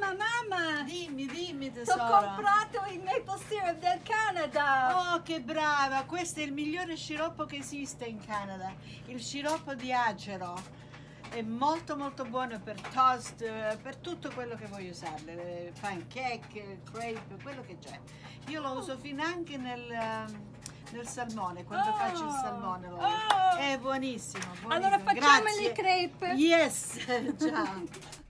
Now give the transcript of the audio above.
mamma, mamma! Dimmi Ti ho tesoro. comprato il maple syrup del Canada! Oh, che brava! Questo è il migliore sciroppo che esiste in Canada, il sciroppo di acero. È molto molto buono per toast, per tutto quello che vuoi usarle, pancake, crepe, quello che c'è. Io lo uso finanche nel salmone, quando faccio il salmone lo uso. È buonissimo, buonissimo. Allora facciamo Grazie. le crepe! Yes, ciao.